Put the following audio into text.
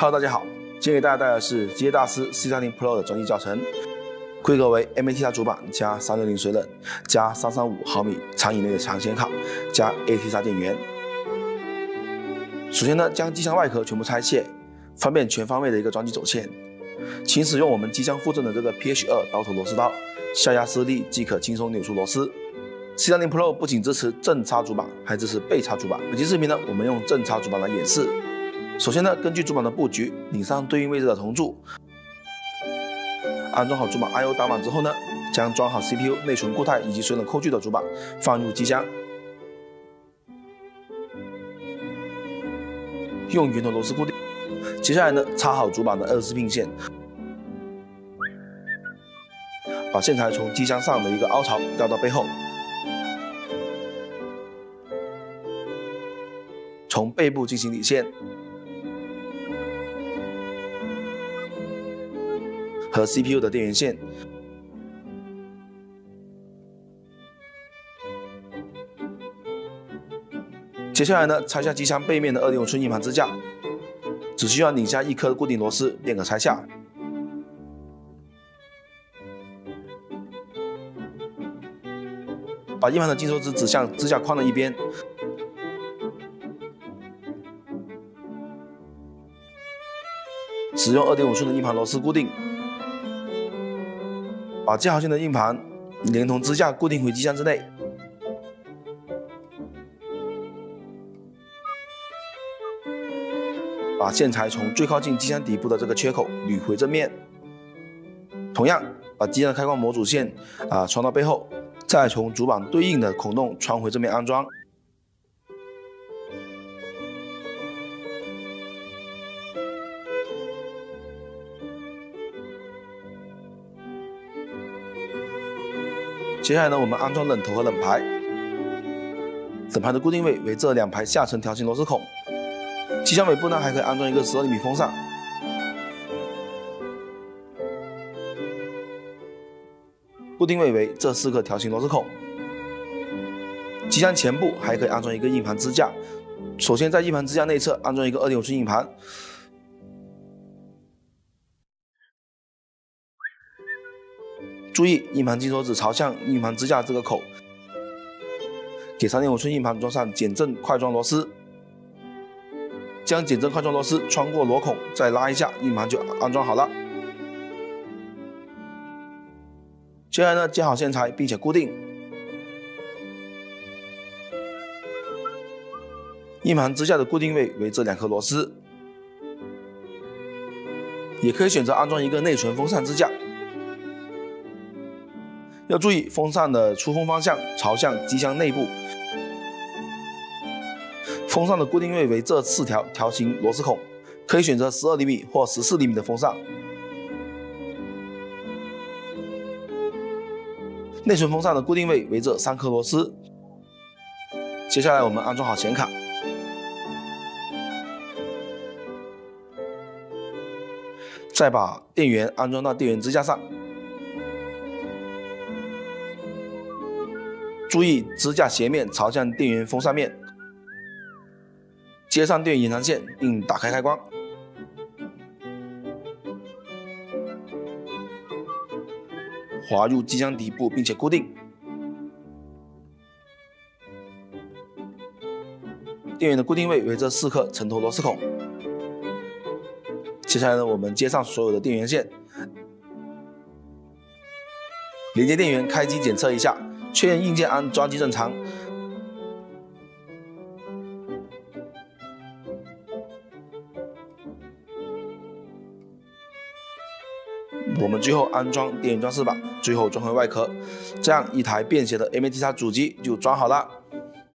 Hello， 大家好，今天给大家带来的是机械大师 C30 Pro 的专辑教程，规格为 MATI 主板加360水冷加335毫米长以内的长显卡加 AT 电源。首先呢，将机箱外壳全部拆卸，方便全方位的一个装机走线。请使用我们即将附赠的这个 PH2 刀头螺丝刀，下压施力即可轻松扭出螺丝。C30 Pro 不仅支持正插主板，还支持背插主板。本期视频呢，我们用正插主板来演示。首先呢，根据主板的布局，拧上对应位置的铜柱，安装好主板 I/O 挡板之后呢，将装好 CPU、内存固态以及水冷扣具的主板放入机箱，用圆头螺丝固定。接下来呢，插好主板的24pin线，把线材从机箱上的一个凹槽绕到背后，从背部进行理线，和 CPU 的电源线。接下来呢，拆下机箱背面的2.5寸硬盘支架，只需要拧下1颗固定螺丝便可拆下。把硬盘的金手指指向支架框的一边，使用2.5寸的硬盘螺丝固定。把接好线的硬盘连同支架固定回机箱之内。把线材从最靠近机箱底部的这个缺口捋回正面。同样，把机箱的开关模组线穿到背后，再从主板对应的孔洞穿回正面安装。接下来呢，我们安装冷头和冷排。冷排的固定位为这2排下层条形螺丝孔。机箱尾部呢，还可以安装一个12厘米风扇。固定位为这4个条形螺丝孔。机箱前部还可以安装一个硬盘支架。首先在硬盘支架内侧安装一个2.5寸硬盘。注意，硬盘金手指朝向硬盘支架这个口，给3.5寸硬盘装上减震快装螺丝，将减震快装螺丝穿过螺孔，再拉一下，硬盘就安装好了。接下来呢，接好线材并且固定。硬盘支架的固定位为这2颗螺丝，也可以选择安装一个内存风扇支架。要注意风扇的出风方向朝向机箱内部。风扇的固定位为这4条条形螺丝孔，可以选择12厘米或14厘米的风扇。内存风扇的固定位为这3颗螺丝。接下来我们安装好显卡，再把电源安装到电源支架上。注意支架斜面朝向电源风扇面，接上电源延长线并打开开关。滑入机箱底部并且固定。电源的固定位为这4颗沉头螺丝孔。接下来呢，我们接上所有的电源线，连接电源，开机检测一下。确认硬件安装机正常。我们最后安装电源装饰板，最后装回外壳，这样一台便携的 MATI 主机就装好了。